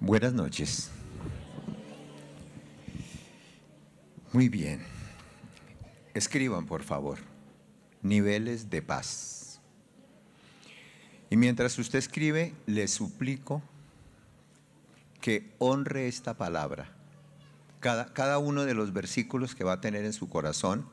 Buenas noches. Muy bien. Escriban, por favor, niveles de paz. Y mientras usted escribe, le suplico que honre esta palabra. Cada uno de los versículos que va a tener en su corazón,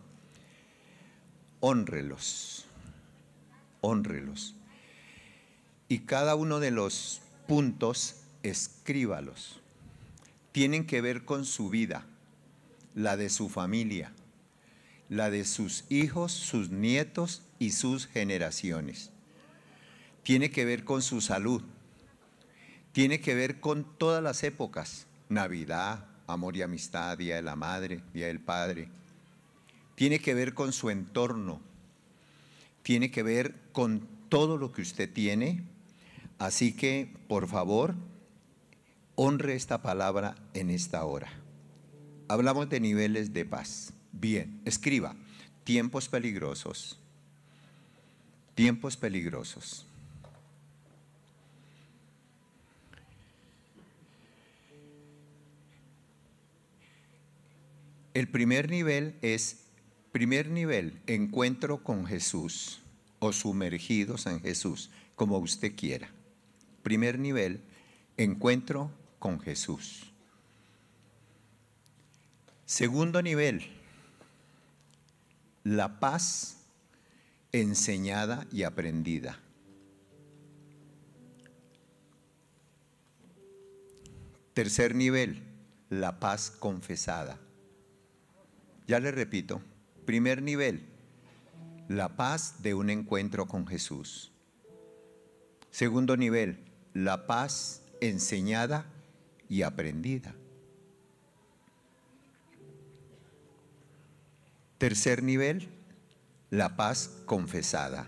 hónrelos, hónrelos. Y cada uno de los puntos, escríbalos. Tienen que ver con su vida, la de su familia, la de sus hijos, sus nietos y sus generaciones. Tiene que ver con su salud. Tiene que ver con todas las épocas. Navidad, amor y amistad, Día de la Madre, Día del Padre. Tiene que ver con su entorno. Tiene que ver con todo lo que usted tiene. Así que, por favor, honre esta palabra en esta hora. Hablamos de niveles de paz. Bien, escriba, tiempos peligrosos. Tiempos peligrosos. El primer nivel es, encuentro con Jesús o sumergidos en Jesús, como usted quiera. Primer nivel, encuentro con Jesús. Segundo nivel, la paz enseñada y aprendida. Tercer nivel, la paz confesada. Ya le repito, primer nivel, la paz de un encuentro con Jesús. Segundo nivel, la paz enseñada y aprendida. Tercer nivel, la paz confesada.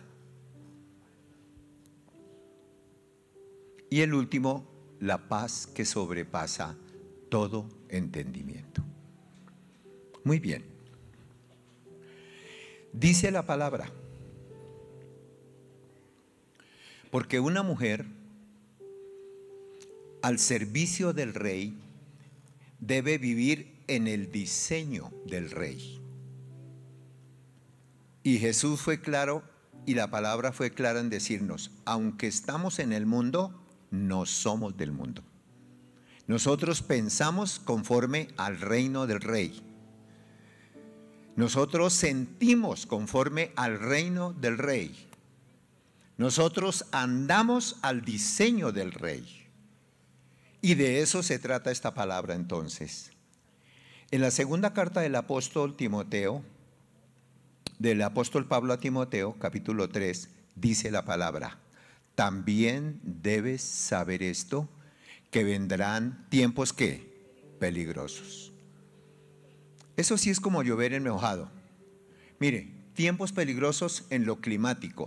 Y el último, la paz que sobrepasa todo entendimiento. Muy bien. Dice la palabra, porque una mujer al servicio del rey debe vivir en el diseño del rey. Y Jesús fue claro y la palabra fue clara en decirnos, aunque estamos en el mundo, no somos del mundo. Nosotros pensamos conforme al reino del rey. Nosotros sentimos conforme al reino del rey. Nosotros andamos al diseño del rey. Y de eso se trata esta palabra entonces. En la segunda carta del apóstol Timoteo, del apóstol Pablo a Timoteo, capítulo 3, dice la palabra, también debes saber esto, que vendrán tiempos ¿qué? Peligrosos. Eso sí es como llover en mojado. Mire, tiempos peligrosos en lo climático.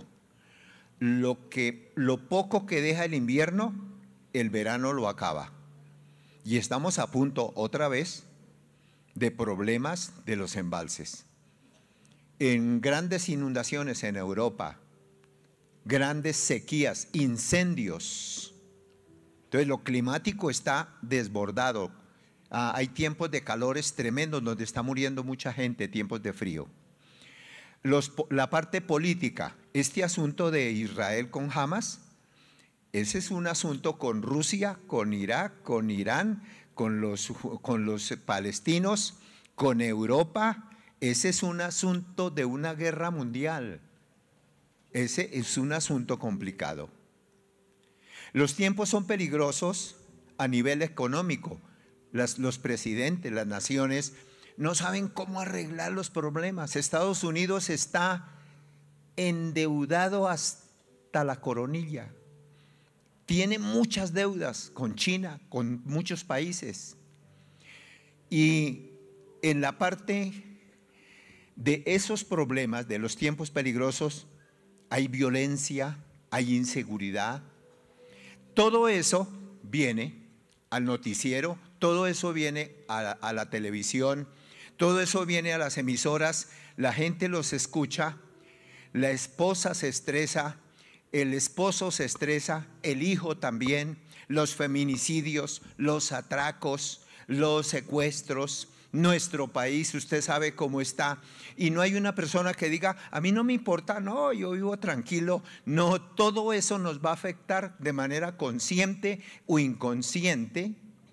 Lo poco que deja el invierno, el verano lo acaba. Y estamos a punto otra vez de problemas de los embalses. En grandes inundaciones en Europa, grandes sequías, incendios. Entonces lo climático está desbordado. Hay tiempos de calores tremendos donde está muriendo mucha gente, tiempos de frío. La parte política, este asunto de Israel con Hamas, ese es un asunto con Rusia, con Irak, con Irán, con los palestinos, con Europa. Ese es un asunto de una guerra mundial. Ese es un asunto complicado. Los tiempos son peligrosos a nivel económico. Los presidentes, las naciones, no saben cómo arreglar los problemas. Estados Unidos está endeudado hasta la coronilla. Tiene muchas deudas con China, con muchos países. Y en la parte de esos problemas, de los tiempos peligrosos, hay violencia, hay inseguridad. Todo eso viene al noticiero, todo eso viene a la televisión, todo eso viene a las emisoras, la gente los escucha, la esposa se estresa, el esposo se estresa, el hijo también, los feminicidios, los atracos, los secuestros. Nuestro país, usted sabe cómo está, y no hay una persona que diga, a mí no me importa, no, yo vivo tranquilo. No, todo eso nos va a afectar de manera consciente o inconsciente,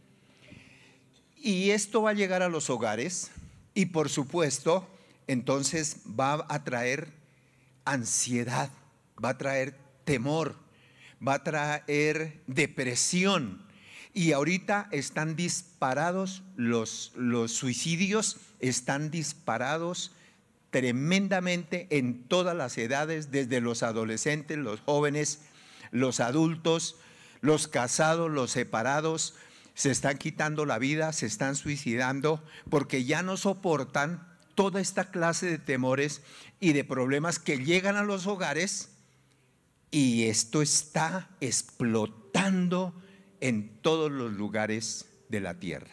y esto va a llegar a los hogares, y por supuesto, entonces va a traer ansiedad, va a traer temor, va a traer depresión. Y ahorita están disparados los suicidios, están disparados tremendamente en todas las edades, desde los adolescentes, los jóvenes, los adultos, los casados, los separados. Se están quitando la vida, se están suicidando, porque ya no soportan toda esta clase de temores y de problemas que llegan a los hogares, y esto está explotando en todos los lugares de la tierra.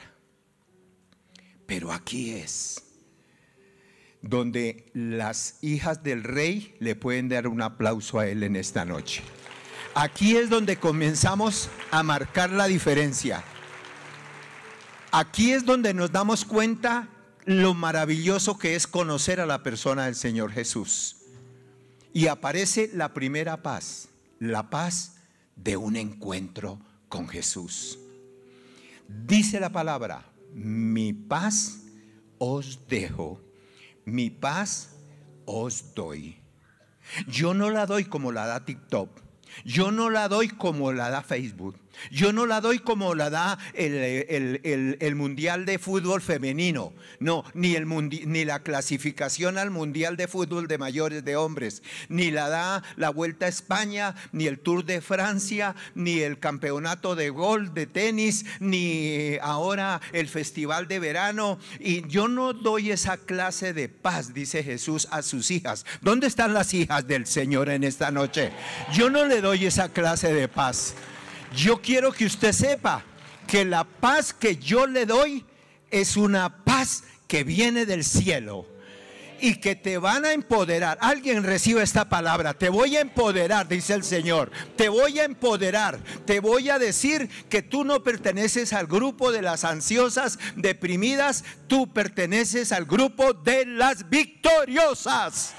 Pero aquí es donde las hijas del rey le pueden dar un aplauso a él en esta noche. Aquí es donde comenzamos a marcar la diferencia. Aquí es donde nos damos cuenta lo maravilloso que es conocer a la persona del Señor Jesús. Y aparece la primera paz, la paz de un encuentro con Jesús. Dice la palabra: mi paz os dejo, mi paz os doy. Yo no la doy como la da TikTok, yo no la doy como la da Facebook, yo no la doy como la da el Mundial de Fútbol Femenino, no, ni la clasificación al Mundial de Fútbol de mayores de hombres, ni la da la Vuelta a España, ni el Tour de Francia, ni el campeonato de golf, de tenis, ni ahora el festival de verano. Y yo no doy esa clase de paz, dice Jesús, a sus hijas. ¿Dónde están las hijas del Señor en esta noche? Yo no le doy esa clase de paz. Yo quiero que usted sepa que la paz que yo le doy es una paz que viene del cielo y que te van a empoderar. Alguien recibe esta palabra: te voy a empoderar, dice el Señor. Te voy a empoderar, te voy a decir que tú no perteneces al grupo de las ansiosas, deprimidas, tú perteneces al grupo de las victoriosas.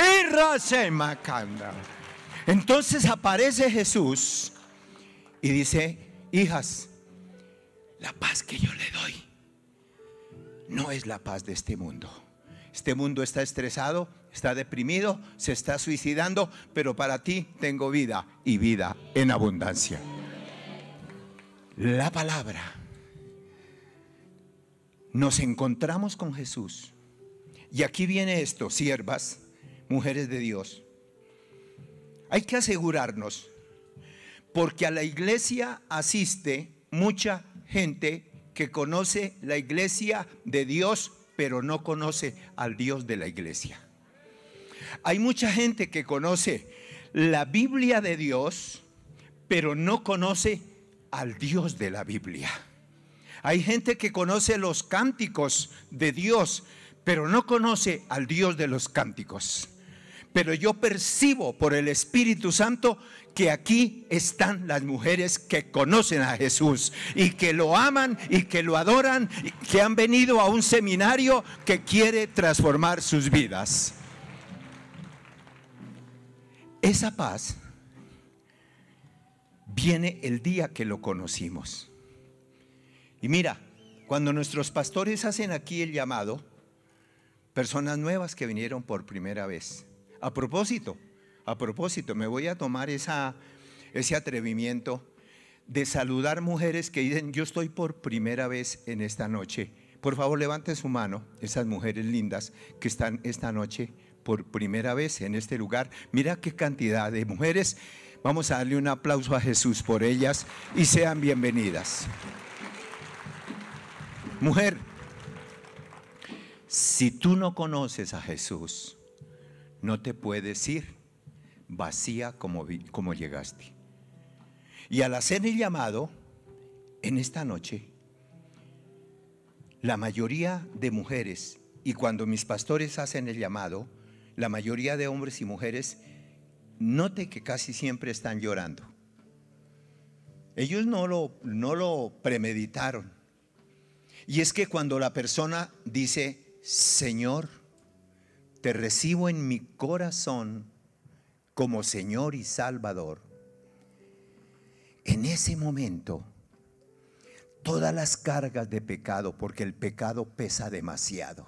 Entonces aparece Jesús y dice: hijas, la paz que yo le doy no es la paz de este mundo. Este mundo está estresado, está deprimido, se está suicidando, pero para ti tengo vida, y vida en abundancia. La palabra. Nos encontramos con Jesús. Y aquí viene esto, siervas, mujeres de Dios. Hay que asegurarnos, porque a la iglesia asiste mucha gente que conoce la iglesia de Dios, pero no conoce al Dios de la iglesia. Hay mucha gente que conoce la Biblia de Dios, pero no conoce al Dios de la Biblia. Hay gente que conoce los cánticos de Dios, pero no conoce al Dios de los cánticos. Pero yo percibo por el Espíritu Santo que aquí están las mujeres que conocen a Jesús y que lo aman y que lo adoran, y que han venido a un seminario que quiere transformar sus vidas. Esa paz viene el día que lo conocimos. Y mira, cuando nuestros pastores hacen aquí el llamado, personas nuevas que vinieron por primera vez. A propósito, me voy a tomar ese atrevimiento de saludar mujeres que dicen: yo estoy por primera vez en esta noche. Por favor, levanten su mano, esas mujeres lindas que están esta noche por primera vez en este lugar. Mira qué cantidad de mujeres. Vamos a darle un aplauso a Jesús por ellas y sean bienvenidas. Mujer, si tú no conoces a Jesús, no te puedes ir vacía como llegaste. Y al hacer el llamado en esta noche, la mayoría de mujeres, y cuando mis pastores hacen el llamado, la mayoría de hombres y mujeres note que casi siempre están llorando. Ellos no lo premeditaron. Y es que cuando la persona dice: Señor, te recibo en mi corazón como Señor y Salvador, en ese momento todas las cargas de pecado, porque el pecado pesa demasiado,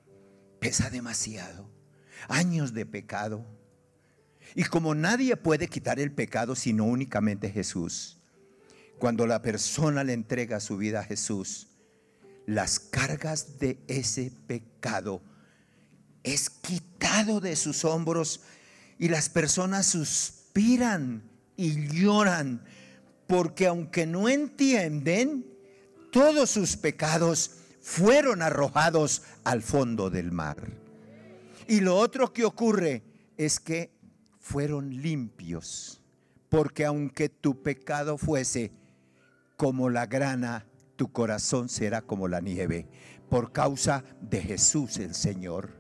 años de pecado, y como nadie puede quitar el pecado sino únicamente Jesús, cuando la persona le entrega su vida a Jesús, las cargas de ese pecado es quitado de sus hombros y las personas suspiran y lloran, porque aunque no entienden, todos sus pecados fueron arrojados al fondo del mar. Y lo otro que ocurre es que fueron limpios, porque aunque tu pecado fuese como la grana, tu corazón será como la nieve, por causa de Jesús el Señor.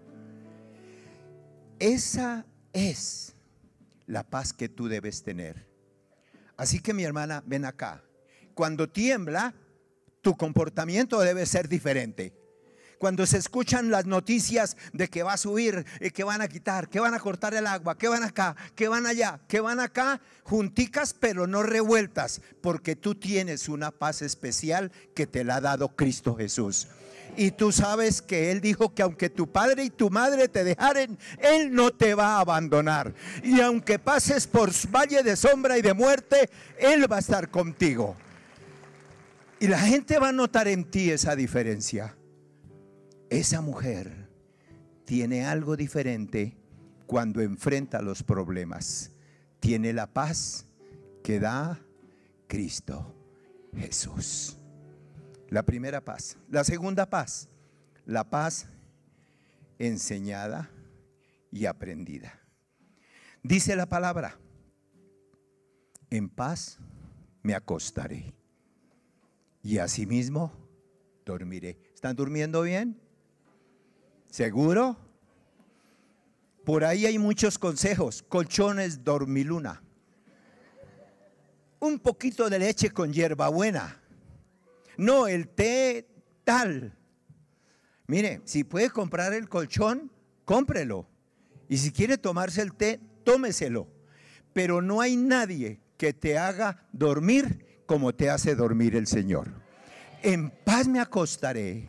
Esa es la paz que tú debes tener. Así que, mi hermana, ven acá. Cuando tiembla, tu comportamiento debe ser diferente. Cuando se escuchan las noticias de que va a subir, que van a quitar, que van a cortar el agua, que van acá, que van allá, que van acá, junticas pero no revueltas, porque tú tienes una paz especial que te la ha dado Cristo Jesús. Y tú sabes que Él dijo que aunque tu padre y tu madre te dejaren, Él no te va a abandonar. Y aunque pases por valle de sombra y de muerte, Él va a estar contigo. Y la gente va a notar en ti esa diferencia. Esa mujer tiene algo diferente cuando enfrenta los problemas. Tiene la paz que da Cristo Jesús. La primera paz. La segunda paz, la paz enseñada y aprendida. Dice la palabra: en paz me acostaré y asimismo dormiré. ¿Están durmiendo bien? ¿Seguro? Por ahí hay muchos consejos: colchones dormiluna, un poquito de leche con hierbabuena, no, el té tal. Mire, si puede comprar el colchón, cómprelo. Y si quiere tomarse el té, tómeselo. Pero no hay nadie que te haga dormir como te hace dormir el Señor. En paz me acostaré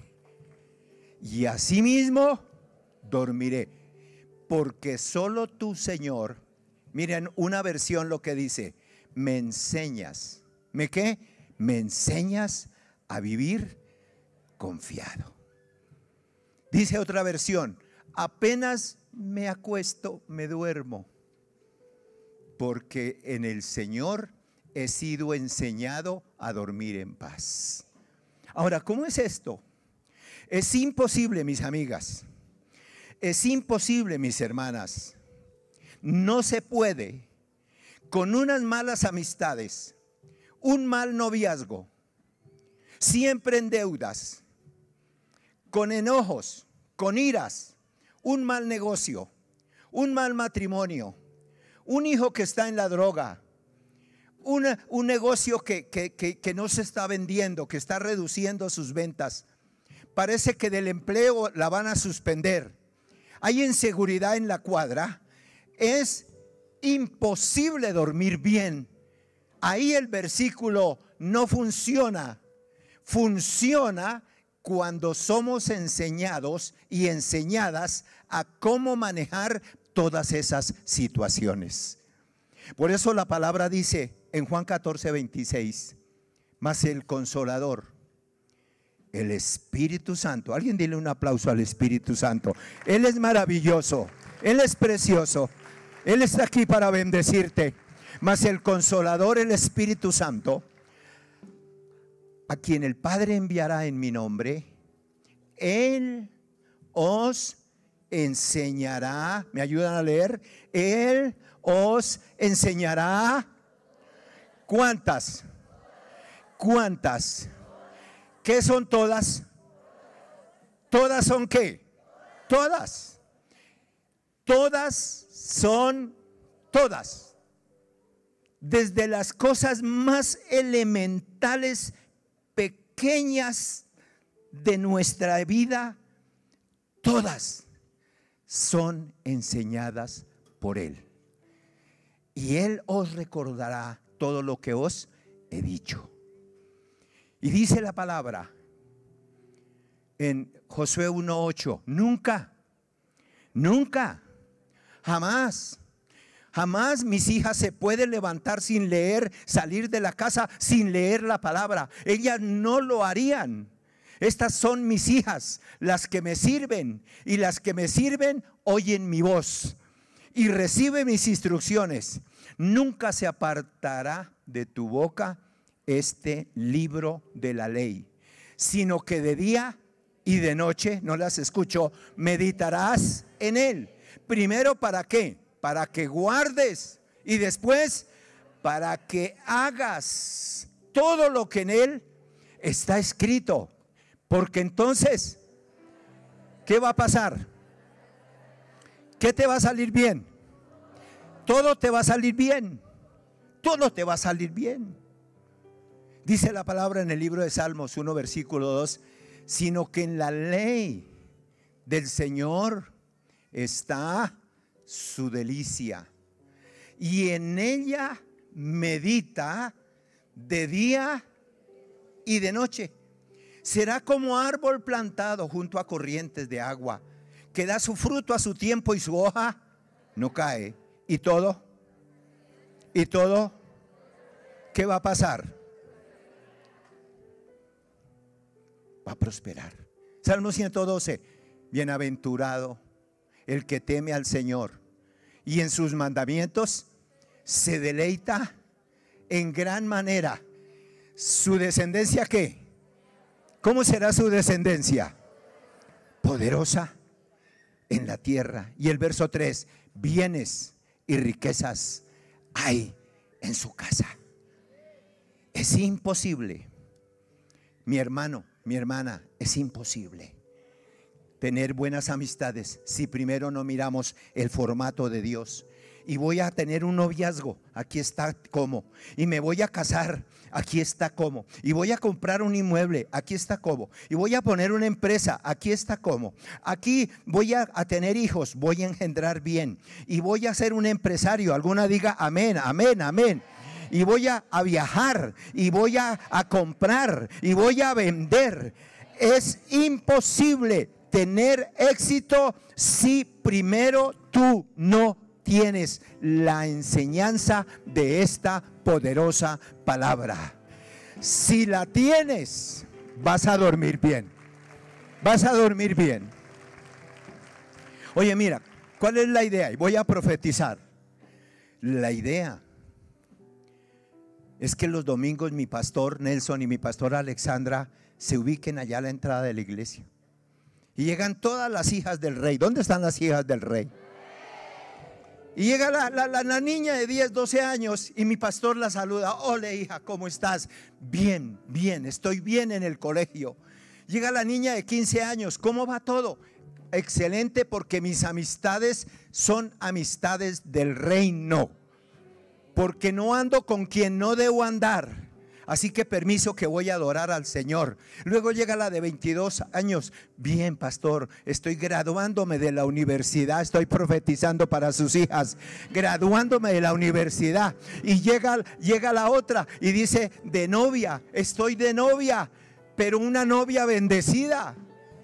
y asimismo dormiré, porque solo tú, Señor, miren una versión lo que dice: me enseñas. ¿Me qué? Me enseñas a vivir confiado. Dice otra versión: apenas me acuesto, me duermo, porque en el Señor he sido enseñado a dormir en paz. Ahora, ¿cómo es esto? Es imposible, mis amigas. Es imposible, mis hermanas. No se puede con unas malas amistades, un mal noviazgo, siempre en deudas, con enojos, con iras, un mal negocio, un mal matrimonio, un hijo que está en la droga, un negocio que no se está vendiendo, que está reduciendo sus ventas. Parece que del empleo la van a suspender. Hay inseguridad en la cuadra. Es imposible dormir bien. Ahí el versículo no funciona. Funciona cuando somos enseñados y enseñadas a cómo manejar todas esas situaciones. Por eso la palabra dice en Juan 14:26, mas el Consolador, el Espíritu Santo. Alguien dile un aplauso al Espíritu Santo. Él es maravilloso, Él es precioso, Él está aquí para bendecirte. Mas el Consolador, el Espíritu Santo, a quien el Padre enviará en mi nombre, Él os enseñará. ¿Me ayudan a leer? Él os enseñará. ¿Cuántas? ¿Cuántas? ¿Qué son todas? ¿Todas son qué? Todas. Todas son todas, desde las cosas más elementales, pequeñas de nuestra vida, todas son enseñadas por Él. Y Él os recordará todo lo que os he dicho. Y dice la palabra en Josué 1:8, nunca, jamás mis hijas se pueden levantar sin leer, salir de la casa sin leer la palabra. Ellas no lo harían. Estas son mis hijas, las que me sirven, y las que me sirven oyen mi voz y reciben mis instrucciones. Nunca se apartará de tu boca este libro de la ley, sino que de día y de noche, no las escucho, meditarás en él. Primero, ¿para qué? Para que guardes, y después para que hagas todo lo que en él está escrito. Porque entonces, ¿qué va a pasar? ¿Qué te va a salir bien? Todo te va a salir bien. Todo te va a salir bien. Dice la palabra en el libro de Salmos 1, versículo 2, sino que en la ley del Señor está su delicia, y en ella medita de día y de noche. Será como árbol plantado junto a corrientes de agua, que da su fruto a su tiempo y su hoja no cae. Y todo, ¿qué va a pasar? Va a prosperar. Salmo 112, bienaventurado el que teme al Señor y en sus mandamientos se deleita en gran manera. ¿Su descendencia qué? ¿Cómo será su descendencia? Poderosa en la tierra. Y el verso 3, bienes y riquezas hay en su casa. Es imposible, mi hermano, mi hermana, es imposible tener buenas amistades si primero no miramos el formato de Dios. Y voy a tener un noviazgo, aquí está cómo. Y me voy a casar, aquí está cómo. Y voy a comprar un inmueble, aquí está cómo. Y voy a poner una empresa, aquí está cómo. Aquí voy a tener hijos, voy a engendrar bien. Y voy a ser un empresario, alguna diga amén, amén, amén. Y voy a viajar, y voy a comprar, y voy a vender. Es imposible tener éxito si primero tú no tienes la enseñanza de esta poderosa palabra. Si la tienes, vas a dormir bien. Vas a dormir bien. Oye, mira, ¿cuál es la idea? Y voy a profetizar. La idea es que los domingos mi pastor Nelson y mi pastora Alexandra se ubiquen allá a la entrada de la iglesia. Y llegan todas las hijas del rey. ¿Dónde están las hijas del rey? Y llega la niña de 10, 12 años y mi pastor la saluda. Hola hija, ¿cómo estás? Bien, bien, estoy bien en el colegio. Llega la niña de 15 años, ¿cómo va todo? Excelente, porque mis amistades son amistades del reino. Porque no ando con quien no debo andar. Así que permiso, que voy a adorar al Señor. Luego llega la de 22 años. Bien, pastor, estoy graduándome de la universidad. Estoy profetizando para sus hijas. Graduándome de la universidad. Y llega la otra y dice, de novia, estoy de novia, pero una novia bendecida.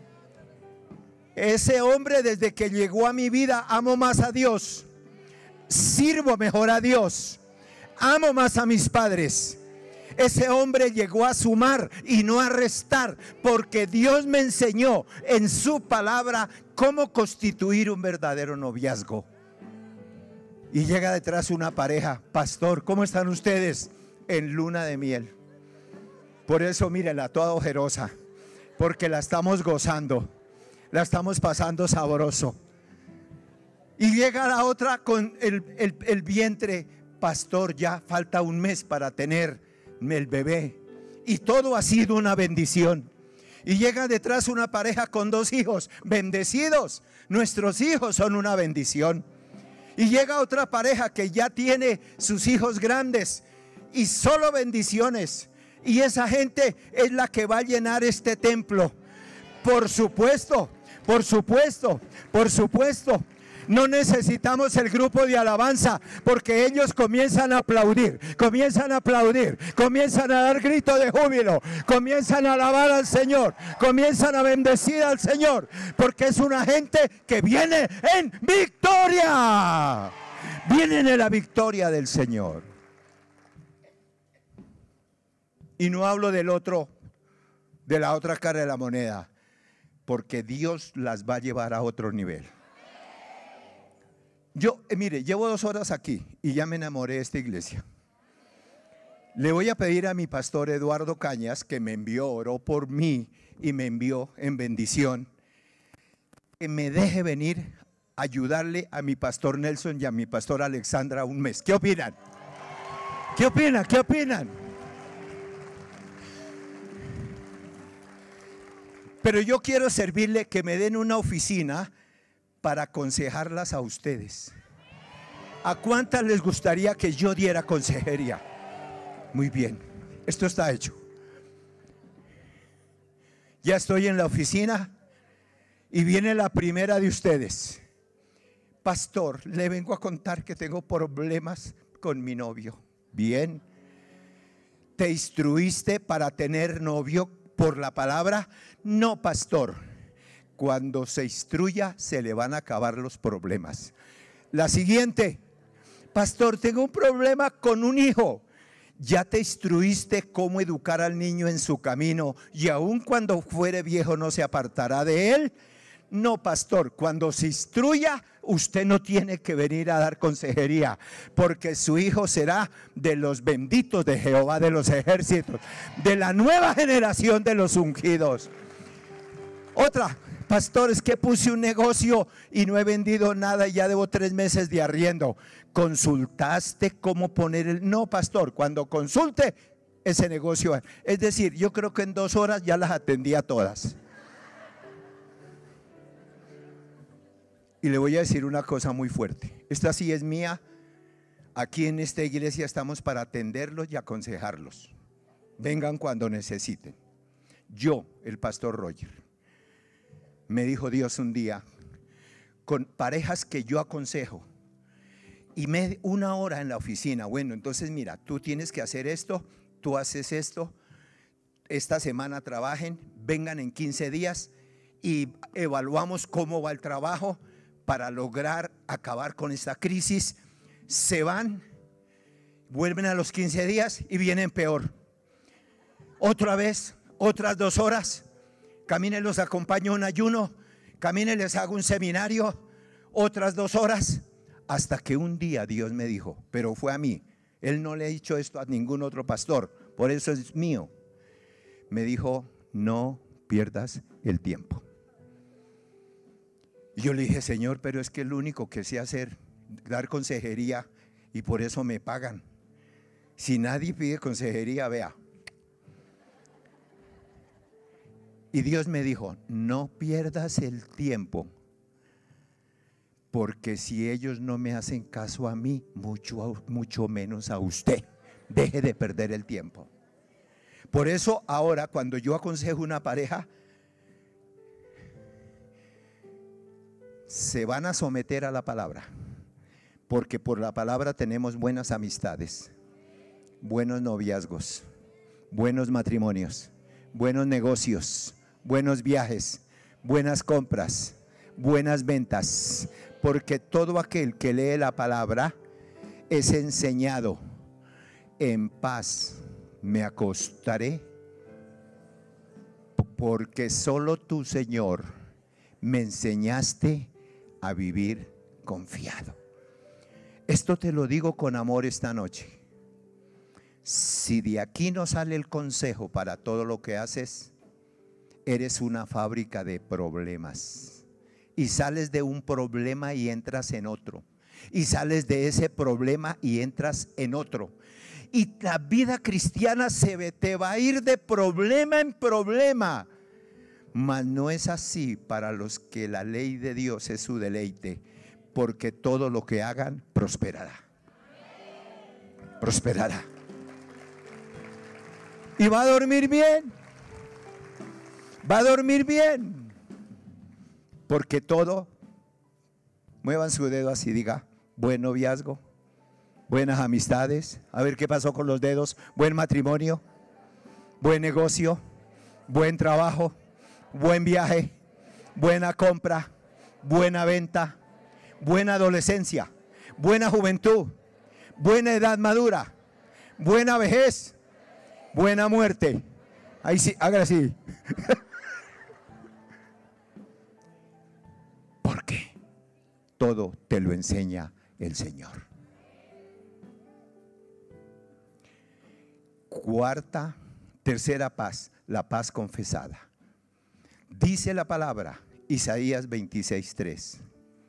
Ese hombre, desde que llegó a mi vida, amo más a Dios. Sirvo mejor a Dios. Amo más a mis padres. Ese hombre llegó a sumar y no a restar, porque Dios me enseñó en su palabra cómo constituir un verdadero noviazgo. Y llega detrás una pareja, pastor, ¿cómo están ustedes? En luna de miel. Por eso mírela, toda ojerosa, porque la estamos gozando, la estamos pasando sabroso. Y llega la otra con el vientre, pastor, ya falta un mes para tener el bebé, y todo ha sido una bendición. Y llega detrás una pareja con 2 hijos bendecidos. Nuestros hijos son una bendición. Y llega otra pareja que ya tiene sus hijos grandes y solo bendiciones. Y esa gente es la que va a llenar este templo. Por supuesto, por supuesto, por supuesto. No necesitamos el grupo de alabanza, porque ellos comienzan a aplaudir, comienzan a aplaudir, comienzan a dar gritos de júbilo, comienzan a alabar al Señor, comienzan a bendecir al Señor, porque es una gente que viene en victoria, vienen en la victoria del Señor. Y no hablo del otro, de la otra cara de la moneda, porque Dios las va a llevar a otro nivel. Yo, mire, llevo 2 horas aquí y ya me enamoré de esta iglesia. Le voy a pedir a mi pastor Eduardo Cañas, que me envió, oró por mí y me envió en bendición, que me deje venir a ayudarle a mi pastor Nelson y a mi pastor Alexandra un mes. ¿Qué opinan? ¿Qué opinan? ¿Qué opinan? Pero yo quiero servirle, que me den una oficina para aconsejarlas a ustedes. ¿A cuántas les gustaría que yo diera consejería? Muy bien, esto está hecho. Ya estoy en la oficina y viene la primera de ustedes. Pastor, le vengo a contar que tengo problemas con mi novio. Bien. ¿Te instruiste para tener novio por la palabra? No, pastor. Cuando se instruya, se le van a acabar los problemas. La siguiente: pastor, tengo un problema con un hijo. ¿Ya te instruiste cómo educar al niño en su camino, y aun cuando fuere viejo no se apartará de él? No, pastor, cuando se instruya, usted no tiene que venir a dar consejería, porque su hijo será de los benditos de Jehová de los ejércitos, de la nueva generación de los ungidos. Otra: pastor, es que puse un negocio y no he vendido nada y ya debo 3 meses de arriendo. ¿Consultaste cómo poner el...? No, pastor, cuando consulte ese negocio, es decir, yo creo que en 2 horas ya las atendí a todas. Y le voy a decir una cosa muy fuerte. Esta sí es mía. Aquí en esta iglesia estamos para atenderlos y aconsejarlos. Vengan cuando necesiten. Yo, el pastor Roger, me dijo Dios un día, con parejas que yo aconsejo, y 1 hora en la oficina. Bueno, entonces mira, tú tienes que hacer esto, tú haces esto, esta semana trabajen, vengan en 15 días y evaluamos cómo va el trabajo para lograr acabar con esta crisis. Se van, vuelven a los 15 días y vienen peor. Otra vez, otras 2 horas. Caminen, los acompaño a un ayuno, caminen, les hago un seminario, otras 2 horas, hasta que un día Dios me dijo, pero fue a mí, Él no le ha dicho esto a ningún otro pastor, por eso es mío. Me dijo, no pierdas el tiempo. Y yo le dije, Señor, pero es que lo único que sé hacer, dar consejería, y por eso me pagan. Si nadie pide consejería, vea. Y Dios me dijo, no pierdas el tiempo, porque si ellos no me hacen caso a mí, mucho menos a usted. Deje de perder el tiempo. Por eso ahora, cuando yo aconsejo una pareja, se van a someter a la palabra, porque por la palabra tenemos buenas amistades, buenos noviazgos, buenos matrimonios, buenos negocios, buenos viajes, buenas compras, buenas ventas, porque todo aquel que lee la palabra es enseñado. En paz me acostaré, porque solo tú, Señor, me enseñaste a vivir confiado. Esto te lo digo con amor esta noche. Si de aquí no sale el consejo para todo lo que haces, eres una fábrica de problemas. Y sales de un problema y entras en otro. Y sales de ese problema y entras en otro. Y la vida cristiana te va a ir de problema en problema. Mas no es así para los que la ley de Dios es su deleite, porque todo lo que hagan prosperará. Prosperará. Y va a dormir bien. Va a dormir bien. Porque todo, muevan su dedo así, diga, buen noviazgo, buenas amistades. A ver qué pasó con los dedos. Buen matrimonio, buen negocio, buen trabajo, buen viaje, buena compra, buena venta, buena adolescencia, buena juventud, buena edad madura, buena vejez, buena muerte. Ahí sí, haga así. Porque todo te lo enseña el Señor. Tercera paz, la paz confesada. Dice la palabra, Isaías 26:3.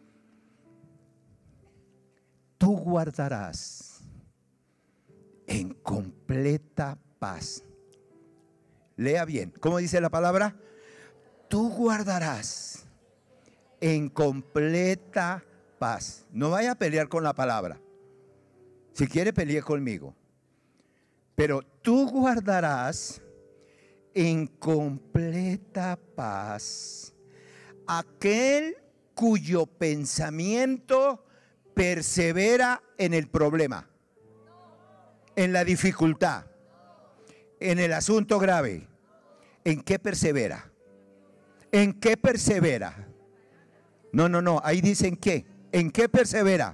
Tú guardarás en completa paz. Lea bien, ¿cómo dice la palabra? Tú guardarás en completa paz. No vaya a pelear con la palabra. Si quiere, pelee conmigo. Pero tú guardarás en completa paz aquel cuyo pensamiento persevera en el problema, en la dificultad, en el asunto grave. ¿En qué persevera? ¿En qué persevera? No, ahí dicen qué. ¿En qué persevera?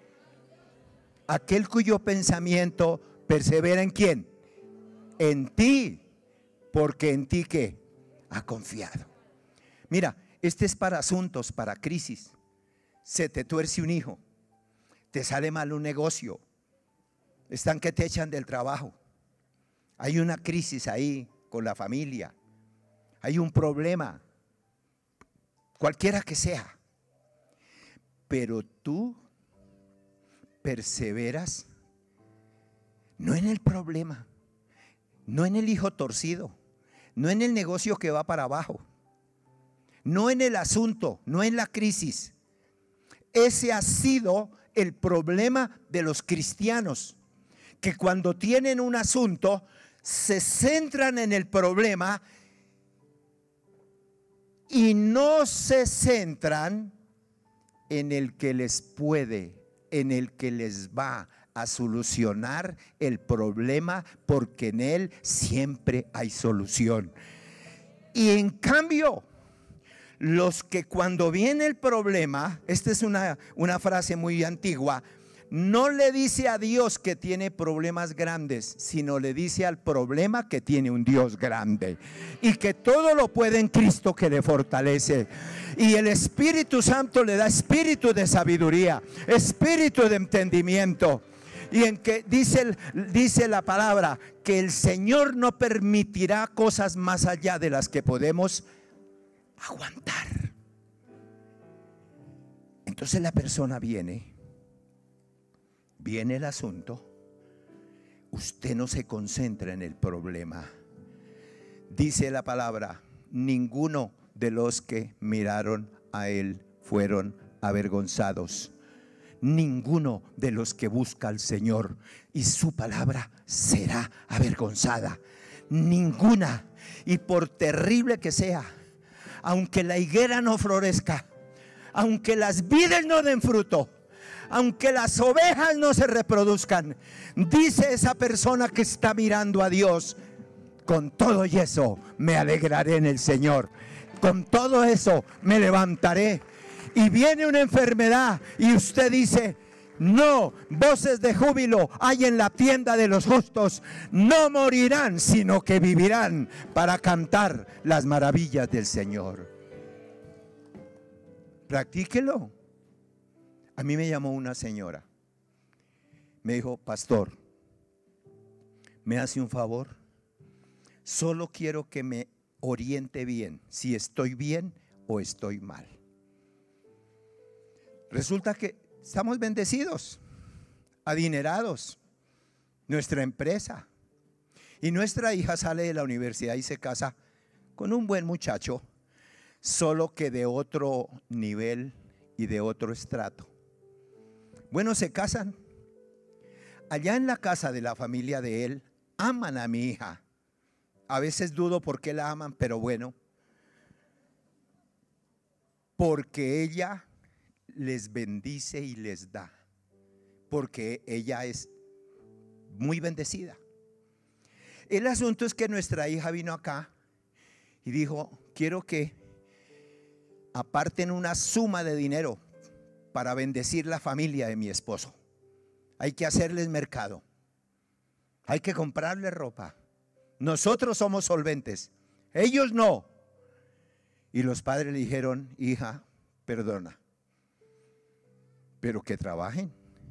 Aquel cuyo pensamiento persevera en quién, en ti, porque en ti ¿qué? Ha confiado. Mira, este es para asuntos, para crisis. Se te tuerce un hijo, te sale mal un negocio, están que te echan del trabajo, hay una crisis ahí con la familia, hay un problema, cualquiera que sea, pero tú perseveras no en el problema, no en el hijo torcido, no en el negocio que va para abajo, no en el asunto, no en la crisis. Ese ha sido el problema de los cristianos, que cuando tienen un asunto se centran en el problema y no se centran en el que les puede, en el que les va a solucionar el problema, porque en él siempre hay solución. Y en cambio, los que cuando viene el problema, esta es una frase muy antigua, no le dice a Dios que tiene problemas grandes, sino le dice al problema que tiene un Dios grande y que todo lo puede en Cristo que le fortalece. Y el Espíritu Santo le da espíritu de sabiduría, espíritu de entendimiento. Y en que dice la palabra que el Señor no permitirá cosas más allá de las que podemos aguantar. Entonces la persona viene el asunto, usted no se concentra en el problema. Dice la palabra, ninguno de los que miraron a él fueron avergonzados. Ninguno de los que busca al Señor y su palabra será avergonzada. Ninguna. Y por terrible que sea, aunque la higuera no florezca, aunque las vides no den fruto, aunque las ovejas no se reproduzcan, dice esa persona que está mirando a Dios, con todo y eso me alegraré en el Señor, con todo eso me levantaré. Y viene una enfermedad y usted dice, no, voces de júbilo hay en la tienda de los justos, no morirán sino que vivirán para cantar las maravillas del Señor. Practíquelo. A mí me llamó una señora, me dijo, pastor, ¿me hace un favor? Solo quiero que me oriente bien, si estoy bien o estoy mal. Resulta que estamos bendecidos, adinerados, nuestra empresa, y nuestra hija sale de la universidad y se casa con un buen muchacho, solo que de otro nivel y de otro estrato. Bueno, se casan. Allá en la casa de la familia de él, aman a mi hija. A veces dudo por qué la aman, pero bueno, porque ella les bendice y les da, porque ella es muy bendecida. El asunto es que nuestra hija vino acá y dijo: quiero que aparten una suma de dinero para bendecir la familia de mi esposo. Hay que hacerles mercado, hay que comprarles ropa. Nosotros somos solventes, ellos no. Y los padres le dijeron: hija, perdona, pero que trabajen.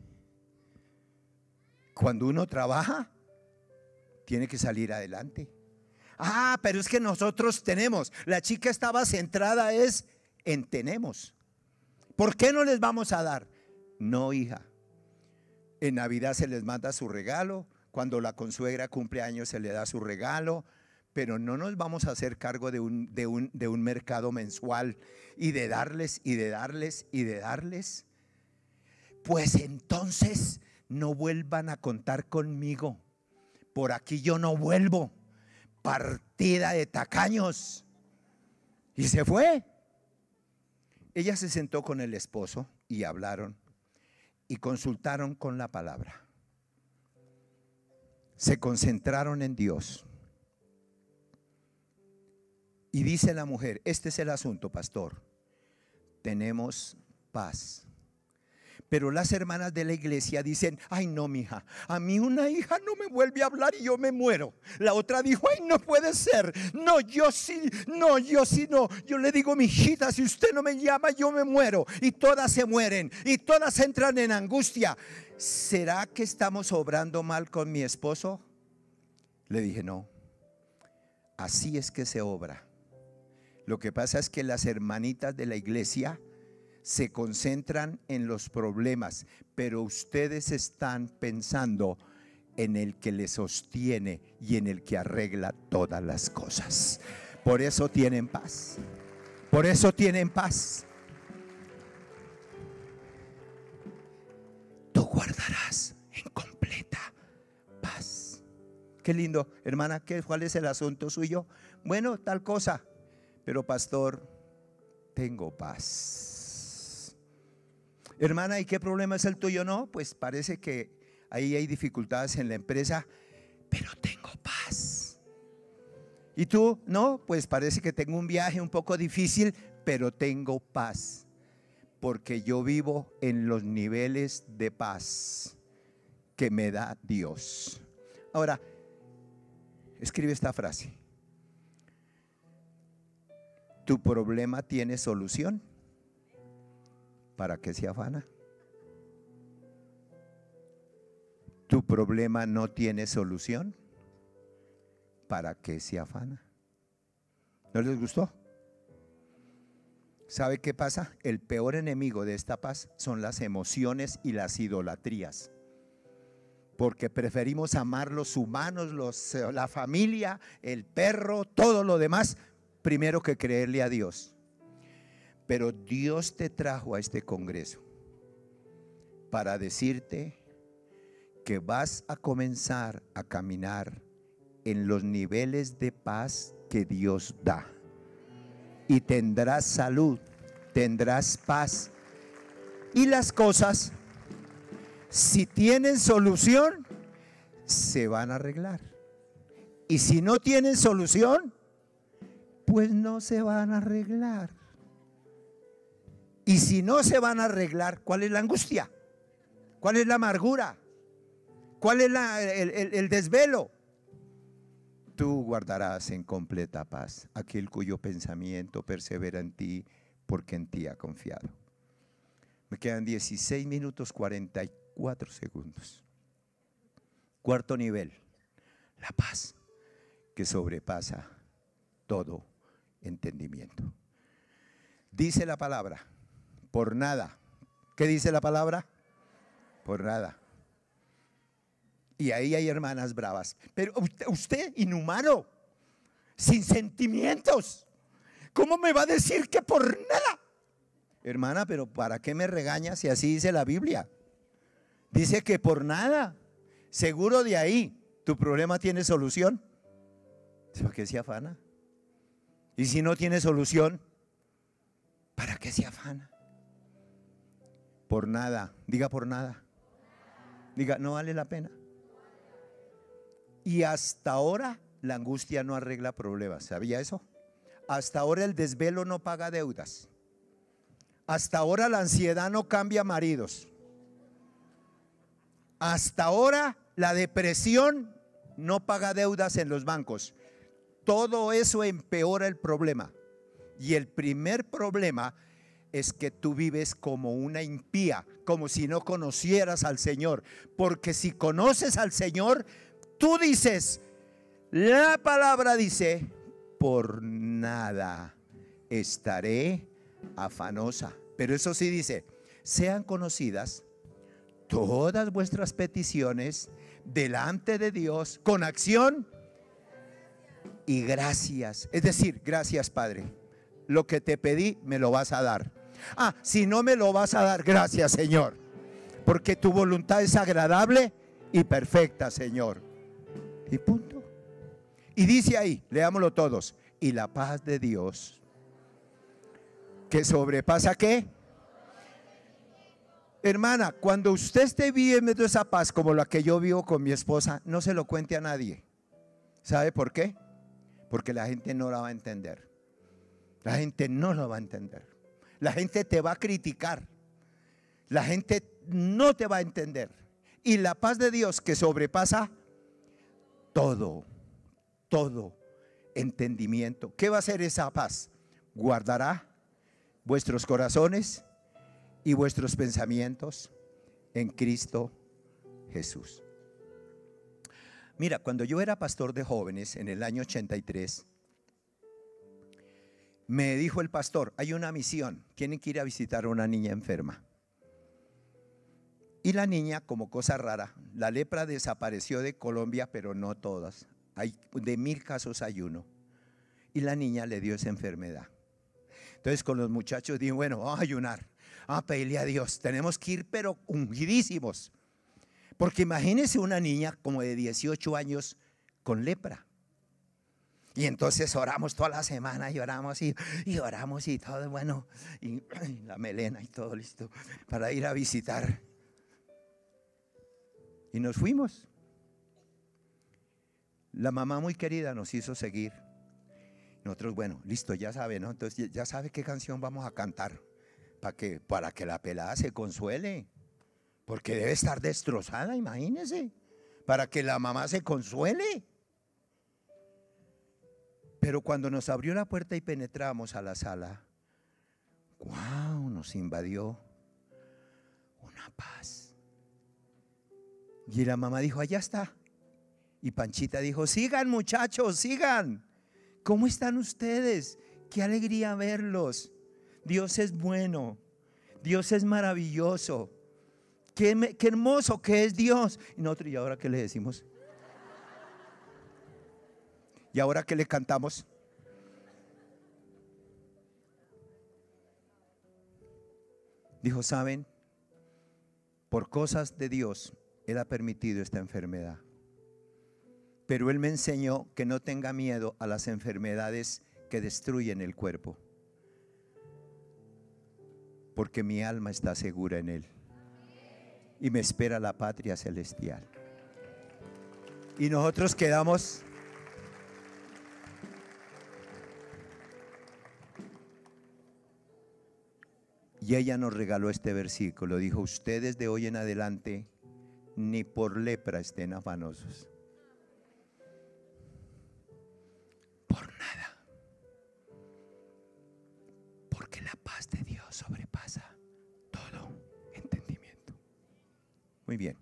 Cuando uno trabaja, tiene que salir adelante. Ah, pero es que nosotros tenemos. La chica estaba centrada en tenemos. ¿Por qué no les vamos a dar? No, hija. En Navidad se les manda su regalo. Cuando la consuegra cumple años se le da su regalo. Pero no nos vamos a hacer cargo de un mercado mensual y de darles y de darles y de darles. Pues entonces no vuelvan a contar conmigo. Por aquí yo no vuelvo. Partida de tacaños. Y se fue. Ella se sentó con el esposo y hablaron y consultaron con la palabra. Se concentraron en Dios. Y dice la mujer: este es el asunto, pastor. Tenemos paz. Pero las hermanas de la iglesia dicen: ay no, mija, a mí una hija no me vuelve a hablar y yo me muero. La otra dijo: ay, no puede ser. No, yo sí, no, yo sí, no. Yo le digo: mi hijita, si usted no me llama, yo me muero. Y todas se mueren y todas entran en angustia. ¿Será que estamos obrando mal con mi esposo? Le dije: no, así es que se obra. Lo que pasa es que las hermanitas de la iglesia se concentran en los problemas, pero ustedes están pensando en el que les sostiene y en el que arregla todas las cosas. Por eso tienen paz. Por eso tienen paz. Tú guardarás en completa paz. Qué lindo, hermana. ¿Cuál es el asunto suyo? Bueno, tal cosa. Pero pastor, tengo paz. Hermana, ¿y qué problema es el tuyo? No, pues parece que ahí hay dificultades en la empresa, pero tengo paz. ¿Y tú? No, pues parece que tengo un viaje un poco difícil, pero tengo paz. Porque yo vivo en los niveles de paz que me da Dios. Ahora, escribe esta frase. ¿Tu problema tiene solución? ¿Para qué se afana? ¿Tu problema no tiene solución? ¿Para qué se afana? ¿No les gustó? ¿Sabe qué pasa? El peor enemigo de esta paz son las emociones y las idolatrías. Porque preferimos amar los humanos, la familia, el perro, todo lo demás, primero que creerle a Dios. Pero Dios te trajo a este congreso para decirte que vas a comenzar a caminar en los niveles de paz que Dios da. Y tendrás salud, tendrás paz. Y las cosas, si tienen solución, se van a arreglar. Y si no tienen solución, pues no se van a arreglar. Y si no se van a arreglar, ¿cuál es la angustia? ¿Cuál es la amargura? ¿Cuál es el desvelo? Tú guardarás en completa paz aquel cuyo pensamiento persevera en ti, porque en ti ha confiado. Me quedan 16 minutos 44 segundos. Cuarto nivel, la paz que sobrepasa todo entendimiento. Dice la palabra: por nada. ¿Qué dice la palabra? Por nada. Y ahí hay hermanas bravas. Pero usted inhumano, sin sentimientos, ¿cómo me va a decir que por nada? Hermana, pero ¿para qué me regañas si así dice la Biblia? Dice que por nada. Seguro de ahí tu problema tiene solución. ¿Para qué se afana? Y si no tiene solución, ¿para qué se afana? Por nada. Diga por nada. Diga, no vale la pena. Y hasta ahora la angustia no arregla problemas. ¿Sabía eso? Hasta ahora el desvelo no paga deudas. Hasta ahora la ansiedad no cambia maridos. Hasta ahora la depresión no paga deudas en los bancos. Todo eso empeora el problema. Y el primer problema es que tú vives como una impía, como si no conocieras al Señor. Porque si conoces al Señor, tú dices, la palabra dice, por nada estaré afanosa. Pero eso sí dice, sean conocidas todas vuestras peticiones delante de Dios con acción y gracias. Es decir, gracias, Padre. Lo que te pedí me lo vas a dar. Si no me lo vas a dar, gracias, Señor. Porque tu voluntad es agradable y perfecta, Señor. Y punto. Y dice ahí, leámoslo todos. Y la paz de Dios, que sobrepasa ¿qué? Hermana, cuando usted esté viviendo esa paz como la que yo vivo con mi esposa, no se lo cuente a nadie. ¿Sabe por qué? Porque la gente no la va a entender. La gente no lo va a entender. La gente te va a criticar. La gente no te va a entender. Y la paz de Dios que sobrepasa todo entendimiento. ¿Qué va a hacer esa paz? Guardará vuestros corazones y vuestros pensamientos en Cristo Jesús. Mira, cuando yo era pastor de jóvenes en el año 83, me dijo el pastor, hay una misión, tienen que ir a visitar a una niña enferma. Y la niña, como cosa rara, la lepra desapareció de Colombia, pero no todas. De 1000 casos hay uno. Y la niña le dio esa enfermedad. Entonces con los muchachos dije, bueno, vamos a ayunar, vamos a pedirle a Dios. Tenemos que ir pero ungidísimos. Porque imagínense una niña como de 18 años con lepra. Y entonces oramos toda la semana y oramos y oramos y todo bueno. Y la melena y todo listo para ir a visitar. Y nos fuimos. La mamá muy querida nos hizo seguir. Nosotros, bueno, listo, ya sabe, ¿no? Entonces ya sabe qué canción vamos a cantar para que la pelada se consuele. Porque debe estar destrozada, imagínense. Para que la mamá se consuele. Pero cuando nos abrió la puerta y penetramos a la sala, ¡wow! Nos invadió una paz. Y la mamá dijo, allá está. Y Panchita dijo, sigan muchachos, sigan. ¿Cómo están ustedes? Qué alegría verlos. Dios es bueno. Dios es maravilloso. Qué hermoso que es Dios. Y nosotros, ¿y ahora qué le decimos? ¿Y ahora qué le cantamos? Dijo, ¿saben? Por cosas de Dios, Él ha permitido esta enfermedad. Pero Él me enseñó que no tenga miedo a las enfermedades que destruyen el cuerpo. Porque mi alma está segura en Él. Y me espera la patria celestial. Y nosotros quedamos. Y ella nos regaló este versículo. Dijo, ustedes de hoy en adelante ni por lepra estén afanosos. Por nada. Porque la paz de Dios sobrepasa todo entendimiento. Muy bien.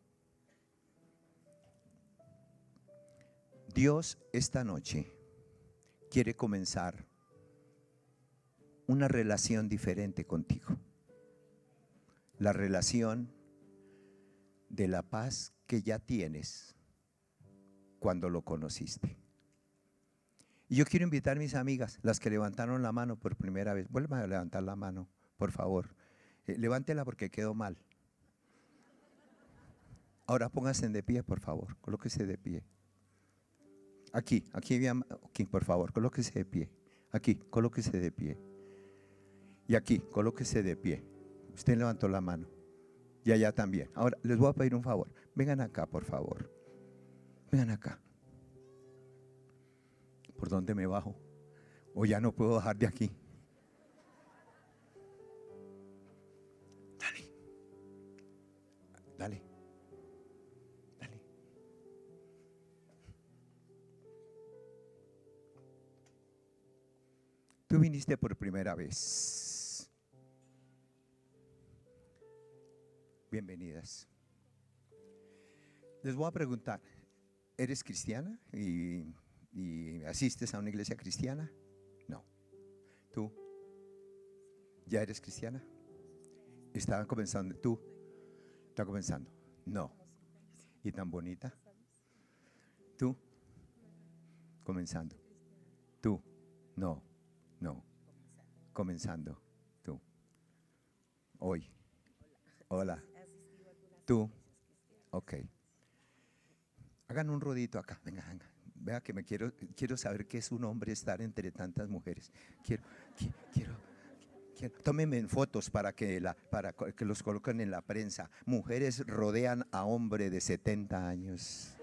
Dios esta noche quiere comenzar una relación diferente contigo. La relación de la paz que ya tienes cuando lo conociste. Y yo quiero invitar a mis amigas, las que levantaron la mano por primera vez. Vuelvan a levantar la mano, por favor. Levántela porque quedó mal. Ahora pónganse de pie, por favor. Colóquese de pie. Aquí, aquí, por favor, colóquese de pie. Aquí, colóquese de pie. Y aquí, colóquese de pie. Usted levantó la mano. Y allá también. Ahora, les voy a pedir un favor. Vengan acá, por favor. Vengan acá. ¿Por dónde me bajo? O ya no puedo bajar de aquí. Dale. Dale. Dale. Tú viniste por primera vez. Bienvenidas. Les voy a preguntar, ¿eres cristiana y asistes a una iglesia cristiana? No. ¿Tú? ¿Ya eres cristiana? ¿Estaban comenzando? ¿Tú? ¿Está comenzando? No. ¿Y tan bonita? ¿Tú? Comenzando. ¿Tú? No. No. Comenzando. ¿Tú? Hoy. Hola. ¿Tú? Ok. Hagan un rodito acá. Venga, venga. Vea que quiero saber qué es un hombre estar entre tantas mujeres. Quiero. Tómenme en fotos para que los coloquen en la prensa. Mujeres rodean a hombre de 70 años.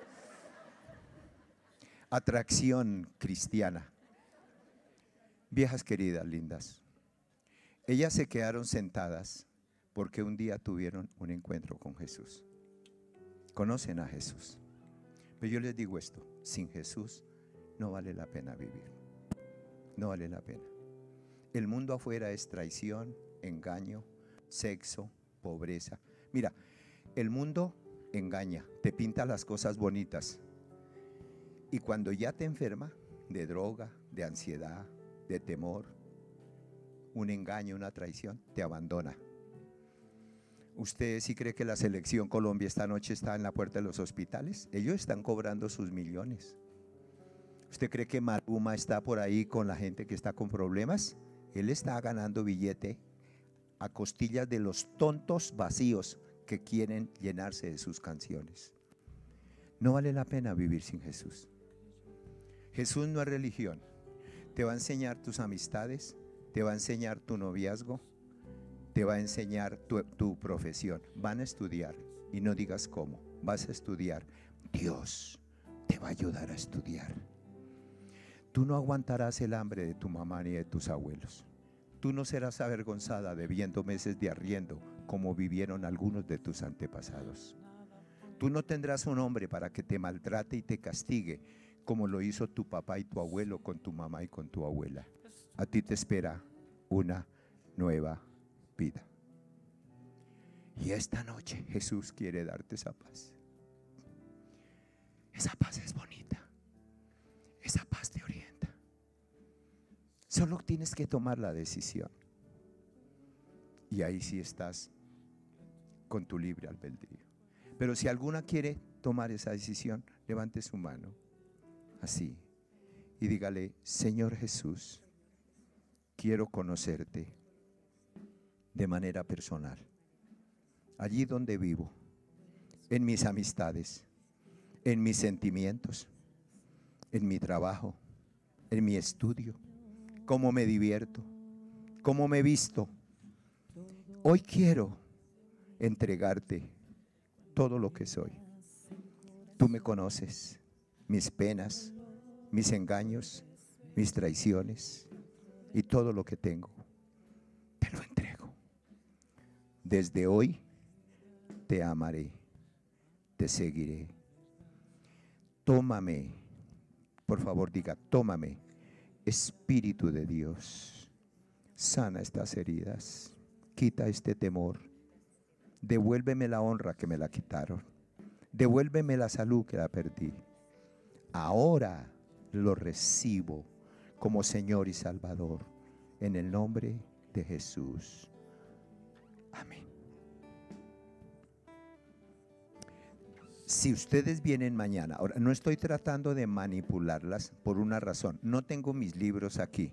Atracción cristiana. Viejas queridas, lindas. Ellas se quedaron sentadas porque un día tuvieron un encuentro con Jesús. Conocen a Jesús. Pero yo les digo esto, sin Jesús no vale la pena vivir. No vale la pena. El mundo afuera es traición, engaño, sexo, pobreza. Mira, el mundo engaña, te pinta las cosas bonitas. Y cuando ya te enferma de droga, de ansiedad, de temor, un engaño, una traición, te abandona. ¿Usted sí cree que la selección Colombia esta noche está en la puerta de los hospitales? Ellos están cobrando sus millones. ¿Usted cree que Maluma está por ahí con la gente que está con problemas? Él está ganando billete a costillas de los tontos vacíos que quieren llenarse de sus canciones. No vale la pena vivir sin Jesús. Jesús no es religión. Te va a enseñar tus amistades, te va a enseñar tu noviazgo, te va a enseñar tu profesión. Van a estudiar y no digas cómo. Vas a estudiar. Dios te va a ayudar a estudiar. Tú no aguantarás el hambre de tu mamá ni de tus abuelos. Tú no serás avergonzada debiendo meses de arriendo como vivieron algunos de tus antepasados. Tú no tendrás un hombre para que te maltrate y te castigue como lo hizo tu papá y tu abuelo con tu mamá y con tu abuela. A ti te espera una nueva vida. Y esta noche Jesús quiere darte esa paz. Esa paz es bonita. Esa paz te orienta. Solo tienes que tomar la decisión. Y ahí sí estás con tu libre albedrío. Pero si alguna quiere tomar esa decisión, levante su mano así y dígale: Señor Jesús, quiero conocerte de manera personal, allí donde vivo, en mis amistades, en mis sentimientos, en mi trabajo, en mi estudio, cómo me divierto, cómo me visto. Hoy quiero entregarte todo lo que soy. Tú me conoces, mis penas, mis engaños, mis traiciones y todo lo que tengo. Te lo entrego. Desde hoy te amaré, te seguiré. Tómame, por favor diga, tómame, Espíritu de Dios. Sana estas heridas, quita este temor, devuélveme la honra que me la quitaron, devuélveme la salud que la perdí. Ahora lo recibo como Señor y Salvador, en el nombre de Jesús. Amén. Si ustedes vienen mañana, ahora no estoy tratando de manipularlas por una razón. No tengo mis libros aquí,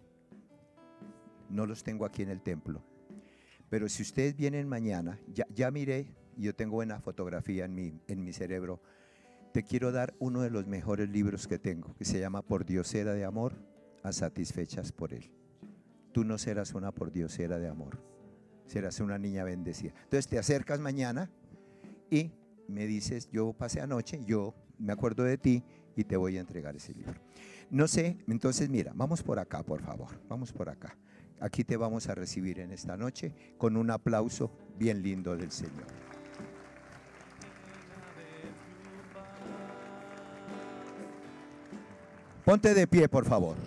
no los tengo aquí en el templo. Pero si ustedes vienen mañana, ya miré yo tengo buena fotografía en mi cerebro, te quiero dar uno de los mejores libros que tengo, que se llama Pordiosera de amor a satisfechas por él. Tú no serás una pordiosera de amor, serás una niña bendecida. Entonces te acercas mañana y me dices, yo pasé anoche, yo me acuerdo de ti y te voy a entregar ese libro. No sé, entonces mira, vamos por acá, por favor, vamos por acá. Aquí te vamos a recibir en esta noche con un aplauso bien lindo del Señor. Ponte de pie, por favor.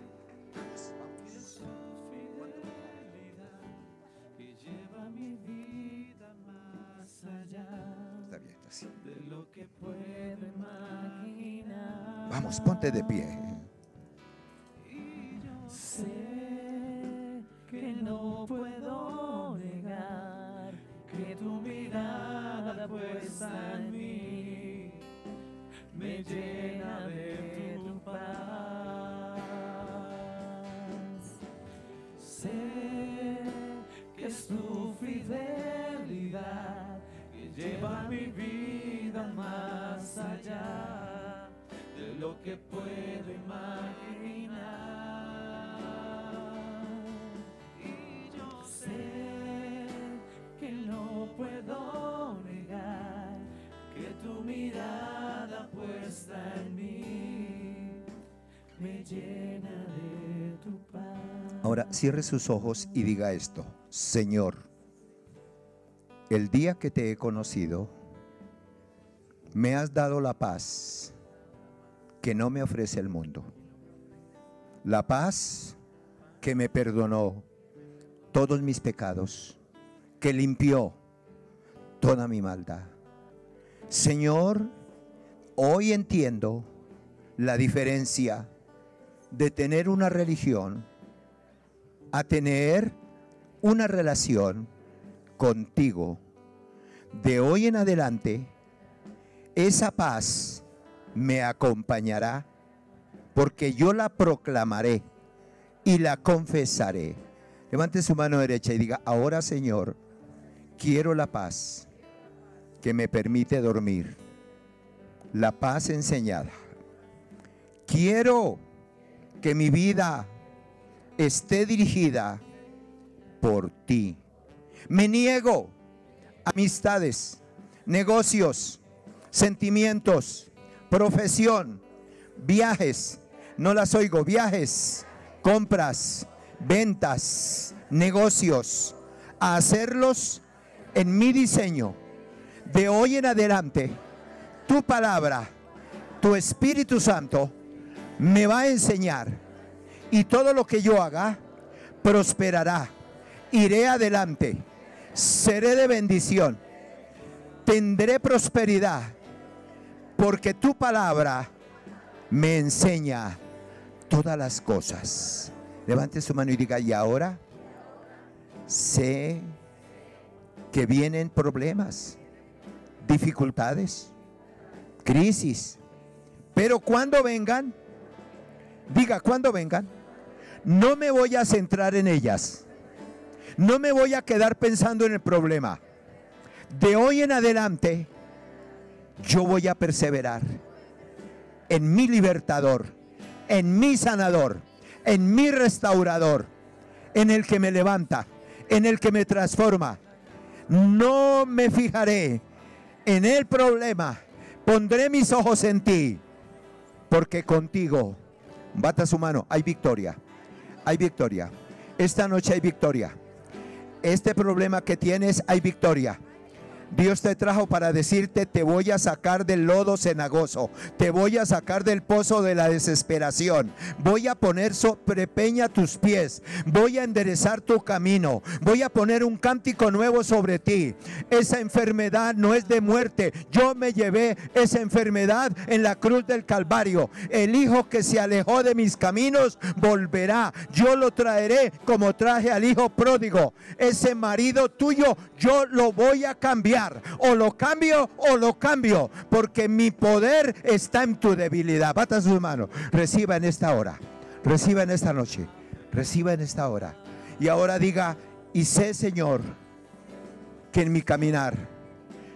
Está bien, así. Vamos, ponte de pie. Sé que no puedo negar que tu mirada puesta en mí me llena de tu paz. Sé que es tu fidelidad que lleva mi vida más allá de lo que puedo imaginar. Y yo sé que no puedo negar que tu mirada puesta en mí me llena de tu paz. Ahora cierre sus ojos y diga esto: Señor, el día que te he conocido, me has dado la paz que no me ofrece el mundo. La paz que me perdonó todos mis pecados, que limpió toda mi maldad. Señor, hoy entiendo la diferencia de tener una religión a tener una relación contigo. De hoy en adelante, esa paz me acompañará, porque yo la proclamaré y la confesaré. Levante su mano derecha y diga: ahora, Señor, quiero la paz que me permite dormir, la paz enseñada. Quiero que mi vida esté dirigida por ti. Me niego a amistades, negocios, sentimientos, profesión, viajes, no las oigo, viajes, compras, ventas, negocios, a hacerlos en mi diseño. De hoy en adelante, tu palabra, tu Espíritu Santo me va a enseñar, y todo lo que yo haga prosperará. Iré adelante, seré de bendición, tendré prosperidad, porque tu palabra me enseña todas las cosas. Levante su mano y diga: y ahora sé que vienen problemas, dificultades, crisis, pero cuando vengan, diga, cuando vengan, no me voy a centrar en ellas. No me voy a quedar pensando en el problema. De hoy en adelante, yo voy a perseverar en mi libertador, en mi sanador, en mi restaurador, en el que me levanta, en el que me transforma. No me fijaré en el problema. Pondré mis ojos en ti, porque contigo, bata su mano, hay victoria. Hay victoria. Esta noche hay victoria. Este problema que tienes, hay victoria. Dios te trajo para decirte: te voy a sacar del lodo cenagoso, te voy a sacar del pozo de la desesperación, voy a poner sobre peña tus pies, voy a enderezar tu camino, voy a poner un cántico nuevo sobre ti. Esa enfermedad no es de muerte. Yo me llevé esa enfermedad en la cruz del Calvario. El hijo que se alejó de mis caminos volverá. Yo lo traeré como traje al hijo pródigo. Ese marido tuyo, yo lo voy a cambiar. O lo cambio o lo cambio, porque mi poder está en tu debilidad. Bata sus manos. Reciba en esta hora, reciba en esta noche, reciba en esta hora. Y ahora diga: y sé, Señor, que en mi caminar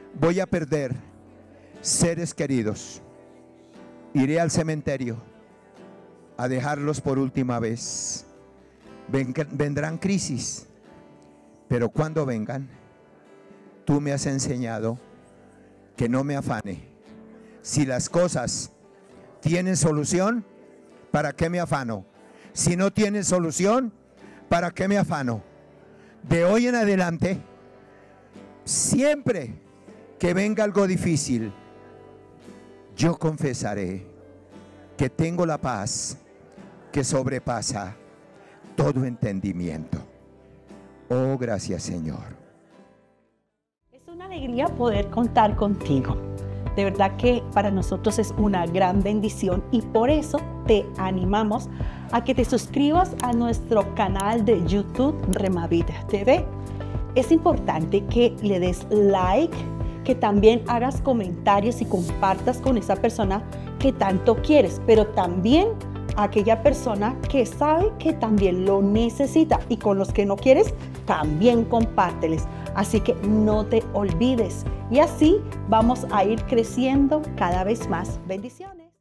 voy a perder seres queridos. Iré al cementerio a dejarlos por última vez. Vendrán crisis, pero cuando vengan, tú me has enseñado que no me afane. Si las cosas tienen solución, ¿para qué me afano? Si no tienen solución, ¿para qué me afano? De hoy en adelante, siempre que venga algo difícil, yo confesaré que tengo la paz que sobrepasa todo entendimiento. Oh, gracias, Señor. Es una alegría poder contar contigo. De verdad que para nosotros es una gran bendición y por eso te animamos a que te suscribas a nuestro canal de YouTube Remavita TV. Es importante que le des like, que también hagas comentarios y compartas con esa persona que tanto quieres, pero también a aquella persona que sabe que también lo necesita, y con los que no quieres, también compárteles. Así que no te olvides y así vamos a ir creciendo cada vez más. Bendiciones.